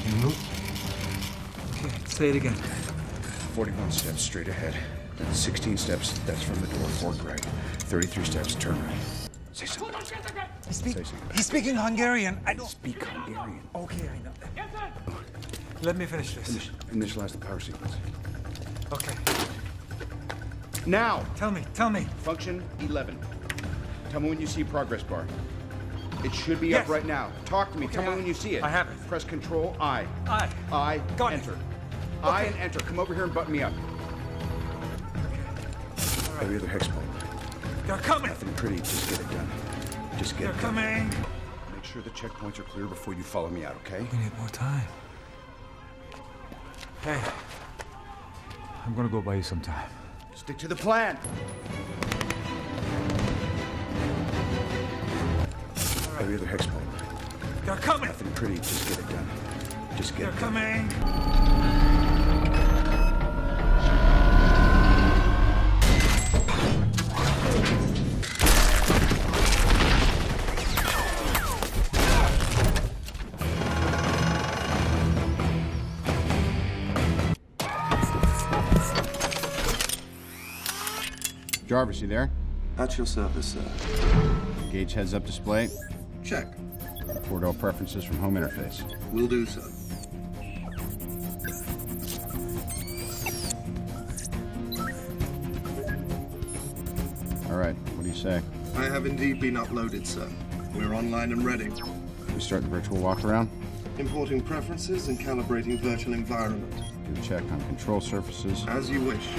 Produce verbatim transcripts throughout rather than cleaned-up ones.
Can you move? Okay, say it again. forty-one steps straight ahead. Then sixteen steps, that's from the door, fork right. thirty-three steps, turn right. Say something. He speak, Say something. he's speaking Hungarian. I don't Speak Hungarian. Okay, I know. Let me finish this. Finish, initialize the power sequence. Okay. Now! Tell me, tell me. Function eleven. Tell me when you see progress bar. It should be Yes. up right now. Talk to me. Okay, Tell me I- when you see it. I have it. Press Control I. I. I. Got it. enter. I Okay. and enter. Come over here and button me up. Every other hex point. They're coming. Nothing pretty. Just get it done. Just get They're it done. coming. Make sure the checkpoints are clear before you follow me out, okay? We need more time. Hey, I'm gonna go buy you some time. Stick to the plan. Every other hex point. They're coming. Nothing pretty. Just get it done. Just get They're it done. coming. Jarvis, you there? At your service, sir. Gauge heads-up display. Check. Report all preferences from home interface. Will do, sir. All right, what do you say? I have indeed been uploaded, sir. We're online and ready. We start the virtual walk-around. Importing preferences and calibrating virtual environment. Do a check on control surfaces. As you wish.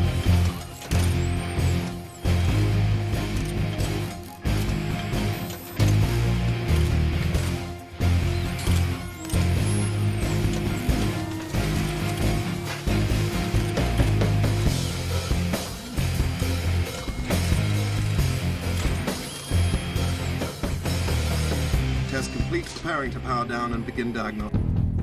Test complete. Preparing to power down and begin diagnostic.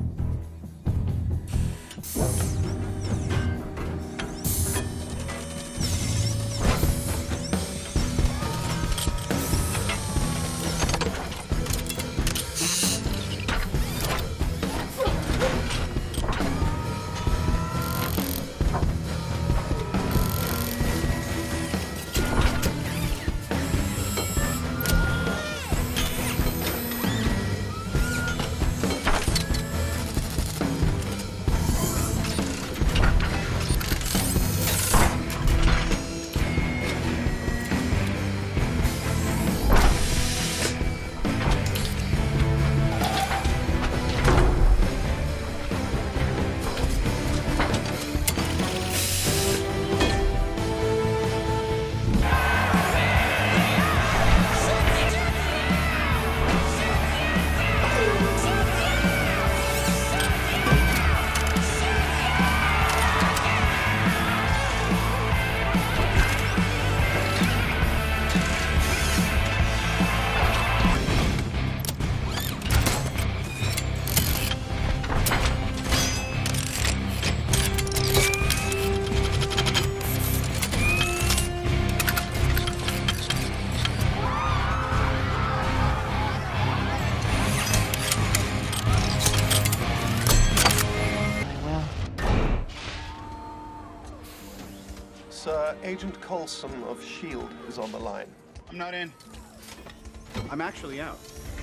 Sir, Agent Coulson of SHIELD is on the line. I'm not in. I'm actually out.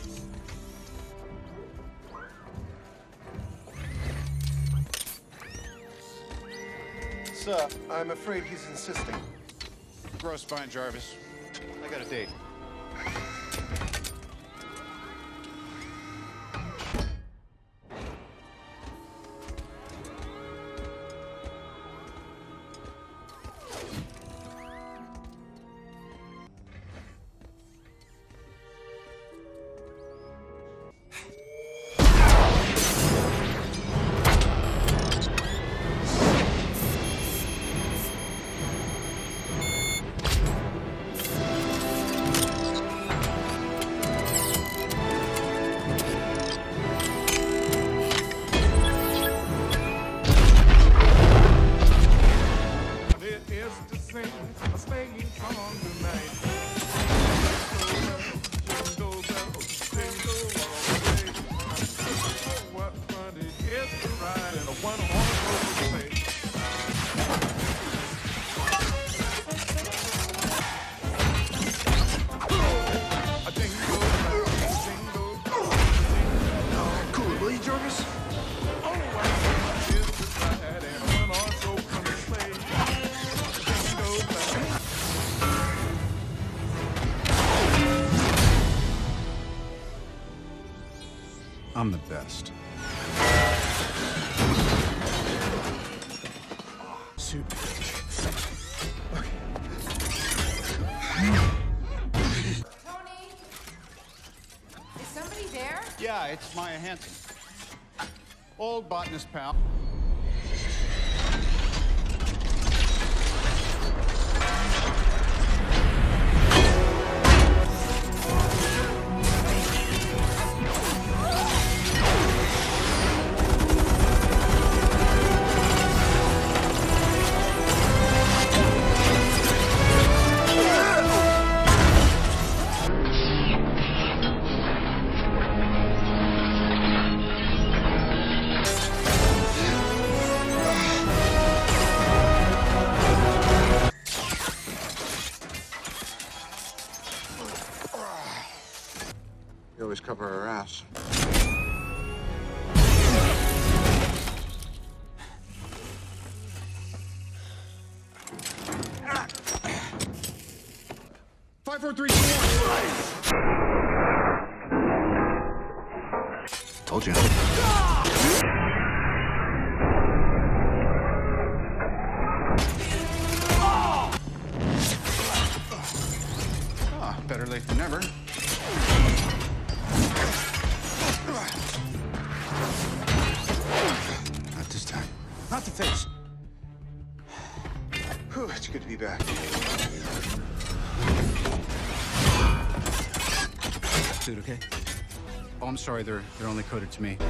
Sir, I'm afraid he's insisting. Gross spine, Jarvis. I got a date. suit. Tony? Is somebody there? Yeah, it's Maya Hansen. Old botanist pal. We always cover our ass. Five, four, three, two, one. Told you. Ah, better late than never. Not this time. Not the face. Whew, it's good to be back. Suit okay? Oh, I'm sorry. They're they're only coded to me.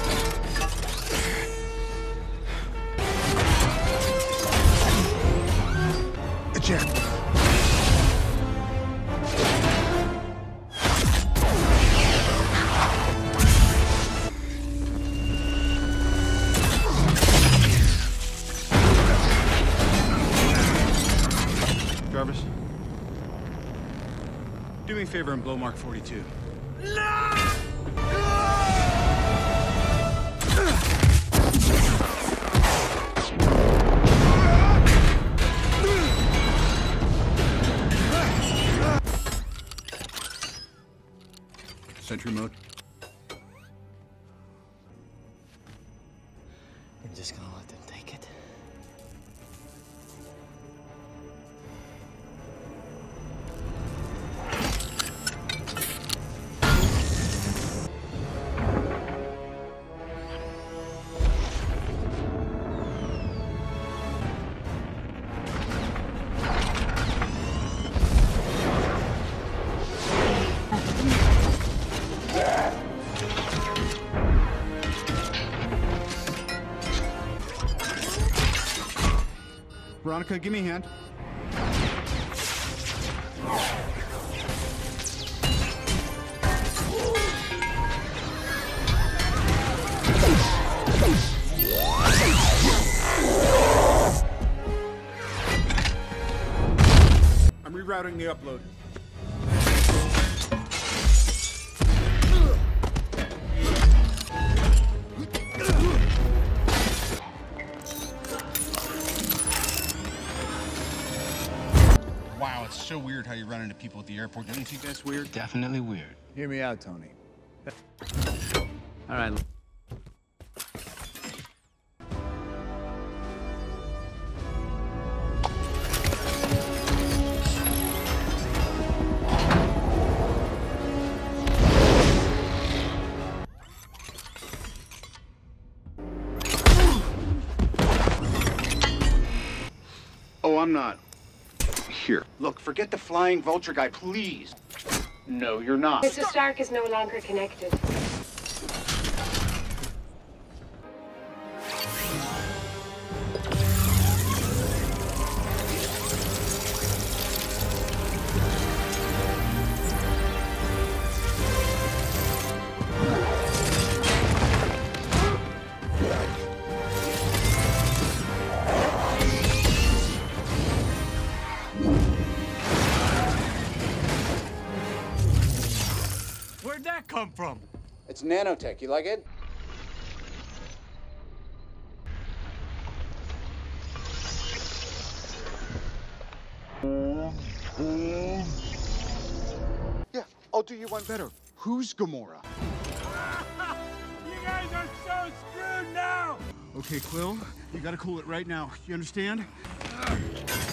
Eject. Jarvis, do me a favor and blow Mark forty-two. Sentry mode. I'm just gonna let them take it. Veronica, give me a hand. I'm rerouting the upload. Wow, it's so weird how you run into people at the airport. Don't you think that's weird? Definitely weird. Hear me out, Tony. All right. Oh, I'm not. Here. Look, forget the flying vulture guy, please. No, you're not. Mister Stark is no longer connected. Where'd that come from? It's nano-tech. You like it? Yeah, I'll do you one better. Who's Gamora? You guys are so screwed now! Okay, Quill, you gotta cool it right now. You understand?